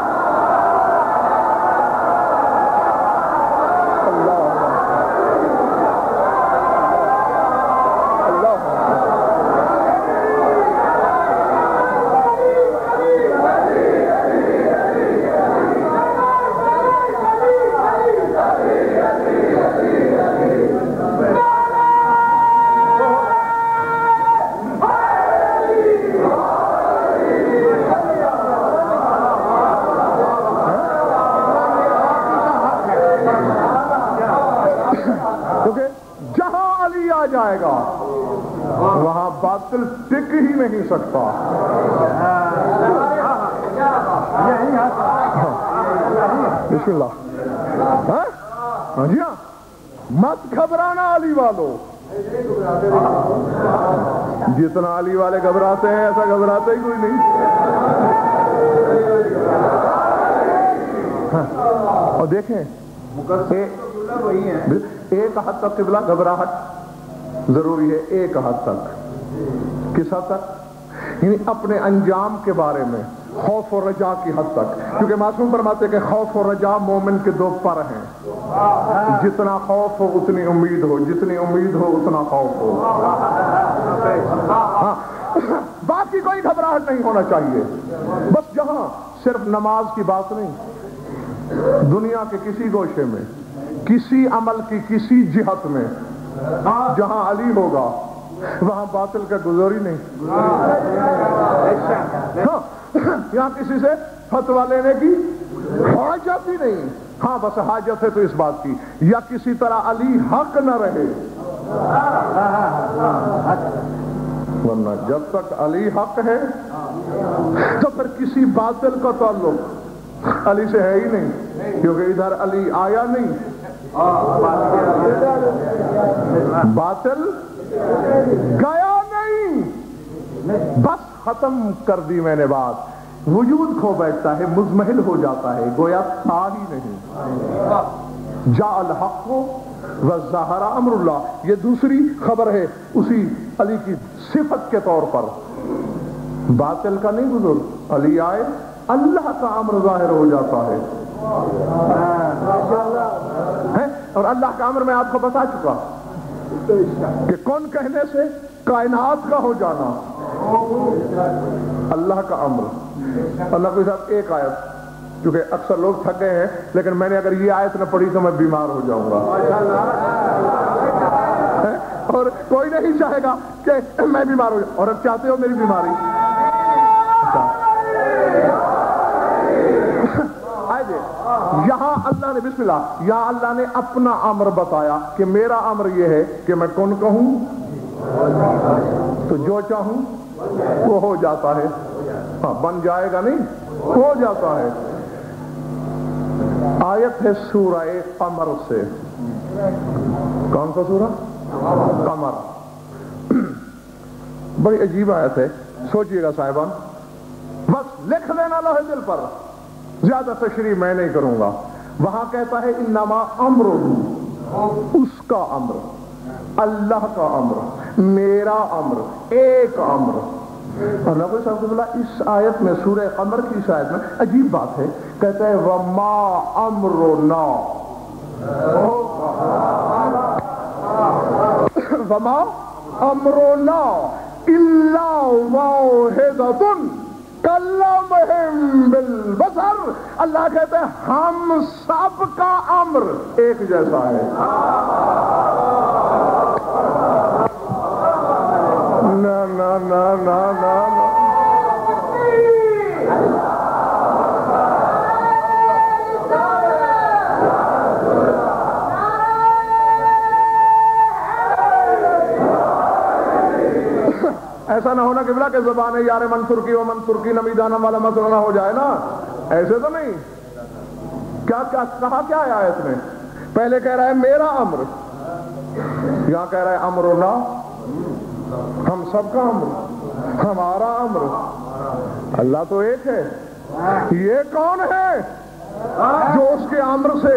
Speaker 1: جائے گا وہاں باطل ٹک ہی نہیں سکتا۔ بسم اللہ، ہاں جی ہاں، مت گھبرانا علی والو، جتنا علی والے گھبراتے ہیں ایسا گھبراتا ہی کوئی نہیں۔ اور دیکھیں ایک حد تک قبلہ گھبراہٹ ضروری ہے، ایک حد تک۔ کس حد تک؟ یعنی اپنے انجام کے بارے میں خوف و رجا کی حد تک، کیونکہ معصوم فرماتے کہ خوف و رجا مومن کے دو پر ہیں، جتنا خوف ہو اتنی امید ہو، جتنی امید ہو اتنا خوف ہو۔ باقی کوئی گھبراہٹ نہیں ہونا چاہیے، بس جہاں صرف نماز کی بات نہیں، دنیا کے کسی گوشے میں، کسی عمل کی کسی جہت میں جہاں علی ہوگا وہاں باطل کا گزور ہی نہیں۔ یہاں کسی سے فتویٰ لینے کی حاجت ہی نہیں، ہاں بس حاجت ہے تو اس بات کی، یا کسی طرح علی حق نہ رہے، ورنہ جب تک علی حق ہے تو پھر کسی باطل کا تعلق علی سے ہے ہی نہیں، کیونکہ ادھر علی آیا نہیں، باطل گیا نہیں، بس ختم کر دی میں نے بات، وجود کھو بیٹھتا ہے، مزمحل ہو جاتا ہے، گویا تھا ہی نہیں۔ جاء الحق وظہر امر اللہ، یہ دوسری خبر ہے اسی علی کی صفت کے طور پر، باطل کا نہیں بزرگ، علی آئے اللہ کا امر ظاہر ہو جاتا ہے، اور اللہ کا امر میں آپ کو بتا چکا کہ کون کہنے سے کائنات کا ہو جانا، اللہ کا امر۔ اللہ کے ساتھ ایک آیت، کیونکہ اکثر لوگ تھک گئے ہیں، لیکن میں نے اگر یہ آیت نہ پڑھی تو میں بیمار ہو جاؤں گا، اور کوئی نہیں چاہے گا کہ میں بیمار ہو جاؤں، اور اب چاہتے ہو میری بیماری؟ یہاں اللہ نے بسم اللہ، یہاں اللہ نے اپنا امر بتایا کہ میرا امر یہ ہے کہ میں کون کہوں تو جو چاہوں وہ ہو جاتا ہے، ہاں بن جائے گا نہیں، ہو جاتا ہے۔ آیت ہے سورہ قمر سے، کون سا سورہ؟ قمر، بڑی عجیب آیت ہے، سوچئے گا صاحبان، بس لکھ لینا لوح دل پر، زیادہ تشریح میں نہیں کروں گا۔ وہاں کہتا ہے انما امرہ، اس کا امر، اللہ کا امر، میرا امر، ایک امر۔ اور نبی صلی اللہ علیہ وسلم اس آیت میں، سورہ قمر کی اس آیت میں عجیب بات ہے، کہتا ہے وما امرنا، وما امرنا الا واحدۃ کلمہم بالبصر، اللہ کہتے ہیں ہم سب کا امر ایک جیسا ہے۔ نا نا نا نا نا ایسا نہ ہونا کہ بلا کہ زبان یار من ترکی و من ترکی نمیدانہ والا مسئلہ نہ ہو جائے نا، ایسے تو نہیں۔ کیا کہا کیا ہے آیت میں؟ پہلے کہہ رہا ہے میرا امر، یہاں کہہ رہا ہے امرنا، ہم سب کا امر، ہمارا امر۔ اللہ تو ایک ہے، یہ کون ہے جو اس کے امر سے،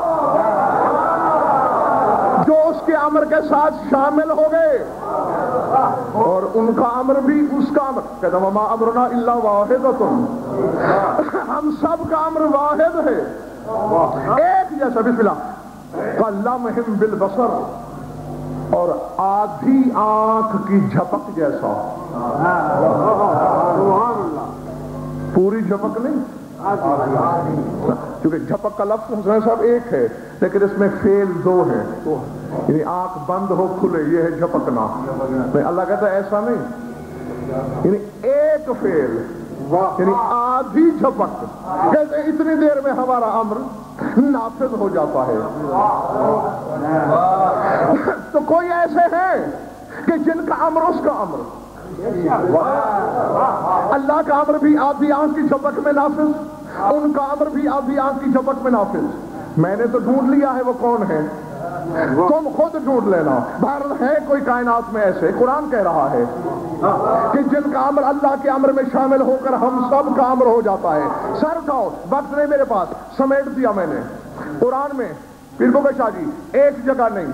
Speaker 1: جو اس کے امر کے ساتھ شامل ہو گئے، اور ان کا امر بھی اس کا امر، کہتا وما امرنا الا واحدۃ، ہم سب کا امر واحد ہے، ایک جیسا۔ بسم اللہ، کلمہم بالبصر، اور آدھی آنکھ کی جھپک جیسا، پوری جھپک نہیں، کیونکہ جھپک کا لفظ حسین صاحب ایک ہے لیکن اس میں فعل دو ہے، یعنی آنکھ بند ہو کھلے، یہ ہے جھپکنا۔ اللہ کہتا ہے ایسا نہیں، یعنی ایک فعل، یعنی آدھی جھپک، کہتے ہیں اتنی دیر میں ہمارا امر نافذ ہو جاتا ہے۔ تو کوئی ایسے ہیں کہ جن کا امر اس کا امر، اللہ کا امر بھی آدھی آنکھ کی جھپک میں نافذ، ان کا امر بھی آدھی آنکھ کی جھپک میں نافذ۔ میں نے تو ڈھونڈ لیا ہے وہ کون ہے، تم خود ڈھونڈ لینا۔ بہر ہے کوئی کائنات میں ایسے، قرآن کہہ رہا ہے کہ جن کا امر اللہ کے امر میں شامل ہو کر ہم سب کا امر ہو جاتا ہے۔ سر اٹھاؤ، وقت نہیں میرے پاس، سمیٹ دیا میں نے۔ قرآن میں پیر کو شاہ جی ایک جگہ نہیں،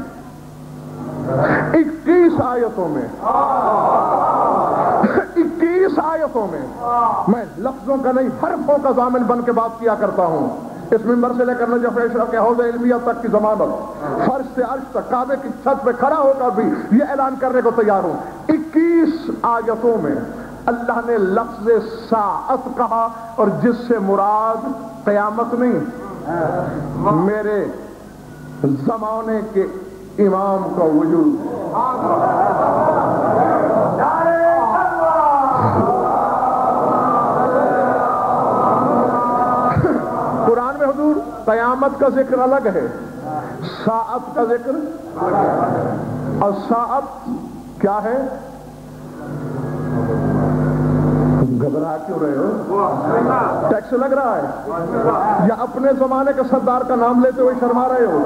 Speaker 1: 21 آیتوں میں، 21 آیتوں میں لفظوں کا نہیں حرفوں کا ضامن بن کے بات کیا کرتا ہوں. اس منبر سے لے کر نجف اشرف کے حوض علمیہ تک کی ضمانت، فرش سے عرش تک کعبے کی چھت پہ کھڑا ہو کر بھی یہ اعلان کرنے کو تیار ہوں. 21 آیتوں میں اللہ نے لفظ ساعت کہا، اور جس سے مراد قیامت نہیں، میرے زمانے کے امام کا وجود. قرآن میں حضور قیامت کا ذکر الگ ہے، ساعت کا ذکر. اور ساعت کیا ہے؟ گھبرا کیوں رہے ہو؟ ٹیکس لگ رہا ہے یا اپنے زمانے کے سردار کا نام لیتے ہوئے شرما رہے ہو؟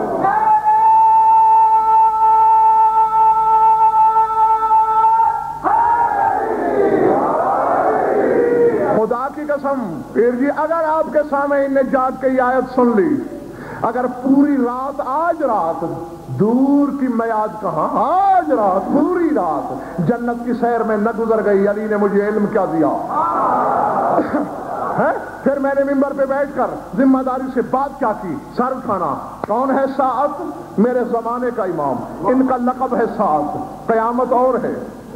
Speaker 1: خدا کی قسم پیر جی، اگر آپ کے سامنے نجات کی آیت سن لی، اگر پوری رات، آج رات دور کی میعاد کہاں، آج رات پوری رات جنت کی سیر میں نہ گزر گئی، علی نے مجھے علم کیا دیا ہے؟ پھر میں نے ممبر پہ بیٹھ کر ذمہ داری سے بات کیا کی، سر اٹھانا. کون ہے ساعت؟ میرے زمانے کا امام. ان کا لقب ہے ساعت. قیامت اور ہے،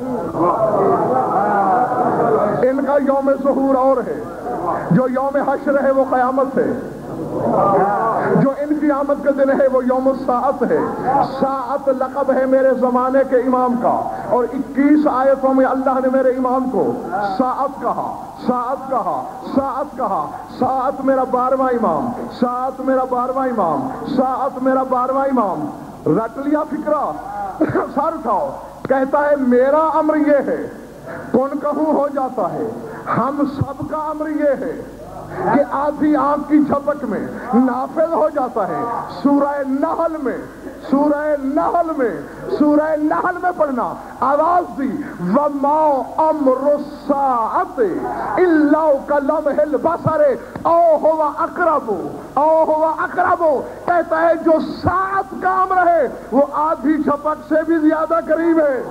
Speaker 1: ان کا یوم ظہور اور ہے. جو یوم حشر ہے وہ قیامت ہے، جو ان کی آمد کا دن ہے وہ یوم الساعت ہے. ساعت لقب ہے میرے زمانے کے امام کا، اور 21 آیتوں میں اللہ نے میرے امام کو ساعت کہا، ساعت کہا، ساعت کہا. ساعت میرا 12واں امام، ساعت میرا 12واں امام، ساعت میرا 12واں امام. رٹ لیا فکرہ؟ سر اٹھاؤ. کہتا ہے میرا امر یہ ہے، کون کہوں ہو جاتا ہے. ہم سب کا امر یہ ہے کہ آدھی آنکھ کی جھپک میں نافذ ہو جاتا ہے. سورہ نحل میں، سورہ نحل میں، سورہ نحل میں پڑھنا، آواز دی، وَمَا أَمْرُ السَّاعَةِ إِلَّا كَلَمْحِ الْبَصَرِ أَوْ هُوَ أَقْرَبُ أَوْ هُوَ أَقْرَبُ. کہتا ہے جو ساعت کا امر ہے وہ آدھی جھپک سے بھی زیادہ قریب ہے.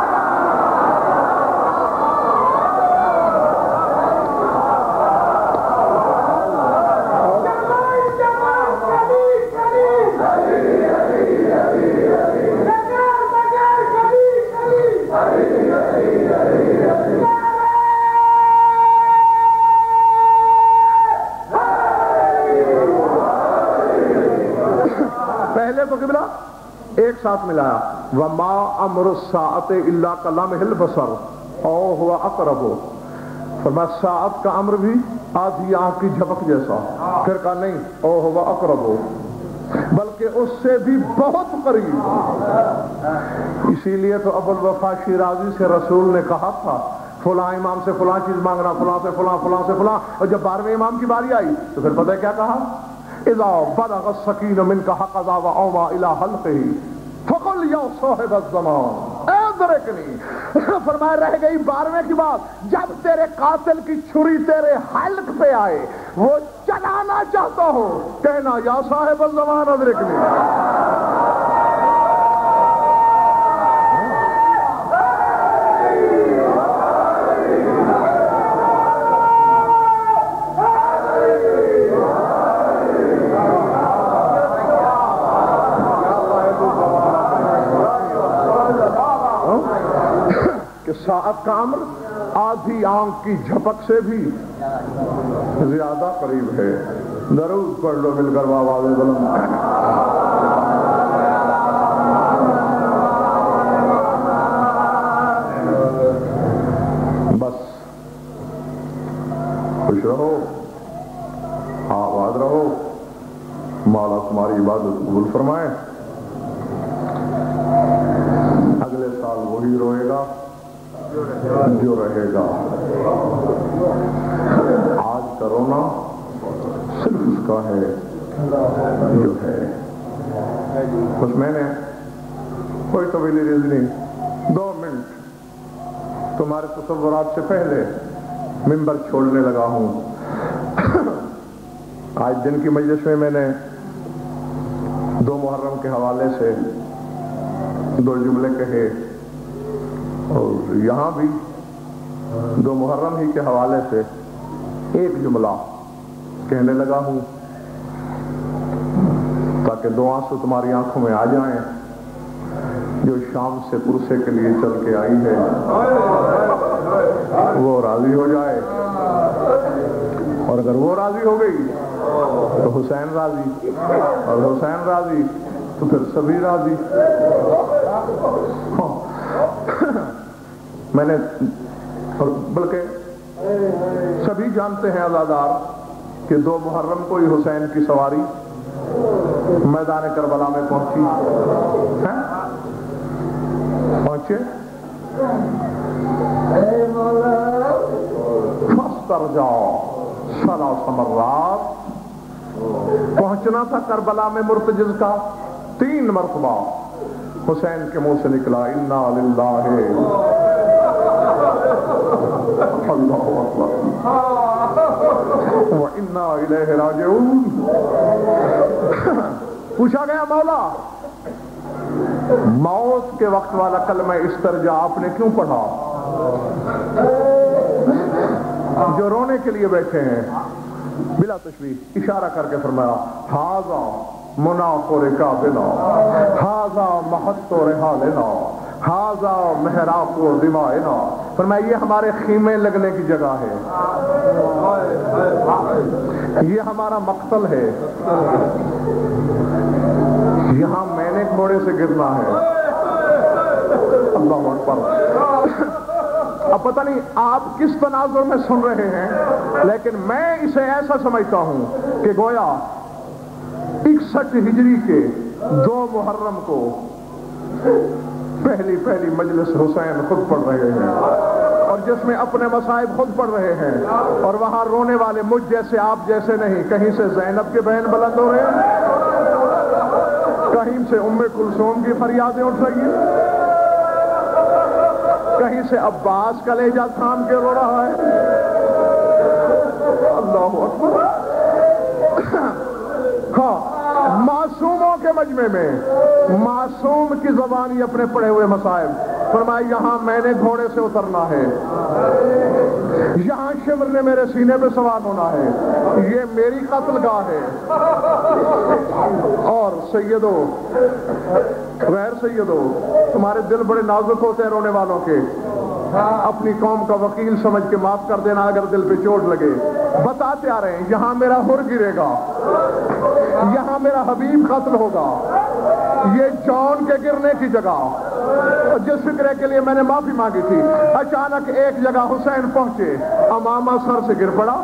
Speaker 1: پہلے تو قبلہ ایک ساتھ ملایا، وَمَا أَمْرُ السَّاعَةِ إِلَّا كَلَمْحِ الْبَصَرِ أَوْ هُوَ أَقْرَبُ. فرمایا ساعت کا امر بھی آدھی آنکھ کی جھپک جیسا. پھر کہا نہیں، أَوْ هُوَ أَقْرَبُ، بلکہ اس سے بھی بہت قریب. اسی لیے تو ابو الوفا شیرازی سے رسول نے کہا تھا فلاں امام سے فلاں چیز مانگنا، فلاں سے فلاں، فلاں سے فلاں. اور جب 12ویں امام کی باری آئی تو پھر پتہ ہے کیا کہا؟ اذا بلغ السکین منک حقذا واوما الى حلقه فقل یا صاحب الزمان ادرکنی. فرمایا رہ گئی 12ویں کی بات، جب تیرے قاتل کی چھری تیرے حلق پہ آئے، وہ چلانا چاہتا ہو، کہنا یا صاحب الزمان ادرکنی. ساعت کا امر آدھی آنکھ کی جھپک سے بھی زیادہ قریب ہے. درود پڑھ لو مل کر آواز بلند. بس خوش رہو، آباد رہو، مولا تمہاری عبادت قبول فرمائے. اگلے سال وہی روئے گا جو رہے گا. آج کا رونا صرف اس کا ہے جو ہے. بس میں نے کوئی طویل عرض نہیں، 2 منٹ تمہارے تصورات سے پہلے ممبر چھوڑنے لگا ہوں. آج دن کی مجلس میں نے 2 محرم کے حوالے سے 2 جملے کہے، اور یہاں بھی دو محرم ہی کے حوالے سے ایک جملہ کہنے لگا ہوں تاکہ دو آنسو تمہاری آنکھوں میں آ جائیں. جو شام سے پرسے کے لیے چل کے آئی ہے وہ راضی ہو جائے، اور اگر وہ راضی ہو گئی تو حسین راضی، اور حسین راضی تو پھر سبھی راضی. میں نے بلکہ سبھی جانتے ہیں عزادار کہ 2 محرم کو ہی حسین کی سواری میدان کربلا میں پہنچی. پہنچے فاسترجع 3 مرات. پہنچنا تھا کربلا میں مرتجز کا 3 مرتبہ. حسین کے منہ سے نکلا انا للہ اللہ اکبر وانا الیہ راجعون. پوچھا گیا مولا موت کے وقت والا کلمہ استرجاع آپ نے کیوں پڑھا؟ جو رونے کے لیے بیٹھے ہیں بلا تشویش اشارہ کر کے فرمایا ھذا مناق رکابنا ھذا محط رحالنا ھذا محراق دمائنا. فرمایا یہ ہمارے خیمے لگنے کی جگہ ہے، یہ ہمارا مقتل ہے، یہاں میں نے گھوڑے سے گرنا ہے. اللہ اکبر. اب پتہ نہیں آپ کس تناظر میں سن رہے ہیں، لیکن میں اسے ایسا سمجھتا ہوں کہ گویا 61 ہجری کے 2 محرم کو پہلی مجلس حسین خود پڑھ رہے ہیں، اور جس میں اپنے مصائب خود پڑھ رہے ہیں، اور وہاں رونے والے مجھ جیسے آپ جیسے نہیں. کہیں سے زینب کے بہن بلند ہو رہے ہیں، کہیں سے ام کلثوم کی فریادیں اٹھ رہی ہیں، کہیں سے عباس کلیجہ تھام کے رو رہا ہے. اللہ اکبر. ہاں، معصوموں کے مجمع میں معصوم کی زبانی اپنے پڑے ہوئے مصائب. فرمایا یہاں میں نے گھوڑے سے اترنا ہے، یہاں شمر نے میرے سینے پہ سوار ہونا ہے، یہ میری قتل گاہ ہے. اور سیدو غیر سیدو، تمہارے دل بڑے نازک ہوتے ہیں رونے والوں کے. اپنی قوم کا وکیل سمجھ کے معاف کر دینا اگر دل پہ چوٹ لگے. بتاتے آ رہے ہیں یہاں میرا حر گرے گا، یہاں میرا حبیب قتل ہوگا، یہ جون کے گرنے کی جگہ. اور جس فکرے کے لیے میں نے معافی مانگی تھی، اچانک ایک جگہ حسین پہنچے، امامہ سر سے گر پڑا.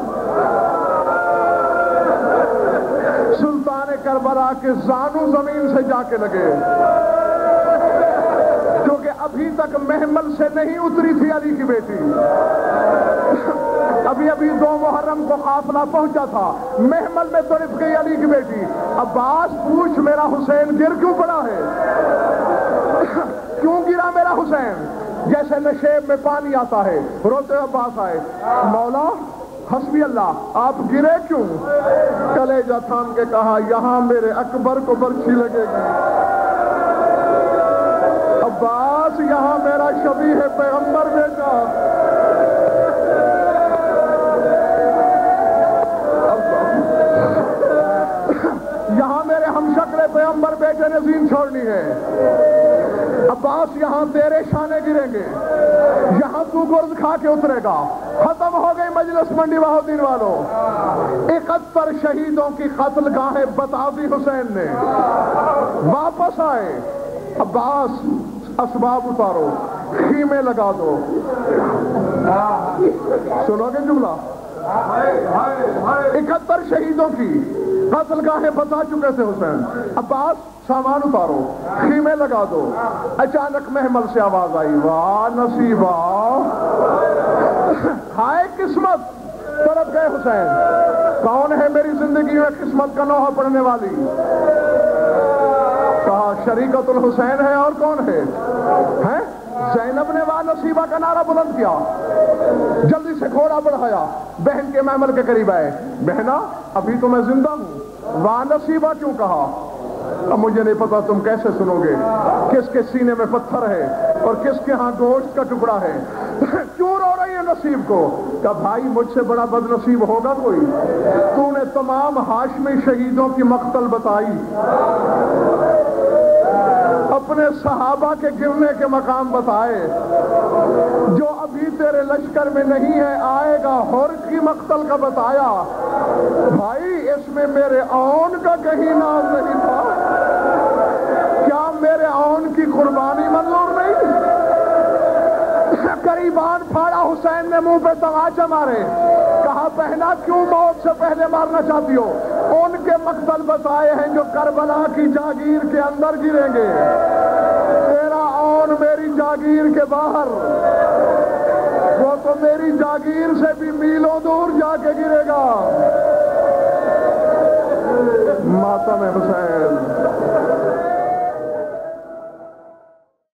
Speaker 1: سلطان کربلا کے زانو زمین سے جا کے لگے، کیونکہ ابھی تک محمل سے نہیں اتری تھی علی کی بیٹی. ابھی 2 محرم کو قافلہ پہنچا تھا، محمل میں تڑپ گئی علی کی بیٹی. عباس پوچھ میرا حسین گر کیوں پڑا ہے؟ کیوں گرا میرا حسین؟ جیسے نشیب میں پانی آتا ہے. روتے عباس آئے، مولا حسبی اللہ، آپ گرے کیوں؟ کلیجہ تھام کے کہا یہاں میرے اکبر کو برچھی لگے گی. عباس یہاں میرا شبیہ پیغمبر بیٹا، یہاں میرے ہم شکل پیغمبر بیٹے نے زین چھوڑنی ہے. عباس یہاں تیرے شانے گریں گے، یہاں تو گرز کھا کے اترے گا. ختم ہو گئی مجلس منڈی بہاؤدین والوں. 71 شہیدوں کی قتل گاہیں بتا دی حسین نے. واپس آئے، عباس اسباب اتارو، خیمے لگا دو. سنو گے جملہ؟ 71 شہیدوں کی قتل گاہیں بتا چکے تھے حسین. عباس سامان اتارو، خیمے لگا دو. اچانک محمل سے آواز آئی واہ نصیبہ، ہائے قسمت. طرف گئے حسین، کون ہے میری زندگی میں قسمت کا نوحہ پڑھنے والی؟ کہا شریکت الحسین ہے. اور کون ہے؟ زینب نے واہ نصیبہ کا نعرہ بلند کیا. جلدی سے گھوڑا بڑھایا، بہن کے محمل کے قریب آئے. بہنا ابھی تو میں زندہ ہوں، واہ نصیبہ کیوں کہا؟ اب مجھے نہیں پتا تم کیسے سنو گے، کس کے سینے میں پتھر ہے اور کس کے ہاں گوشت کا ٹکڑا ہے. کیوں رو رہی یہ نصیب کو؟ کہ بھائی مجھ سے بڑا بد نصیب ہوگا کوئی؟ تو نے تمام ہاشمی شہیدوں کی مقتل بتائی، اپنے صحابہ کے گرنے کے مقام بتائے، جو ابھی تیرے لشکر میں نہیں ہے آئے گا حر کی مقتل کا بتایا، بھائی اس میں میرے اون کا کہیں نام نہیں تھا؟ کیا میرے اون کی قربانی منظور نہیں؟ قریبان پھاڑا، حسین نے منہ پہ تماچا مارے، کہا بہنا کیوں موت سے پہلے مارنا چاہتی ہو؟ ان کے مقتل بتائے ہیں جو کربلا کی جاگیر کے اندر گریں گے، تیرا اون میری جاگیر کے باہر، وہ تو میری جاگیر سے بھی میلوں دور جا کے گرے گا۔ ماتم حسین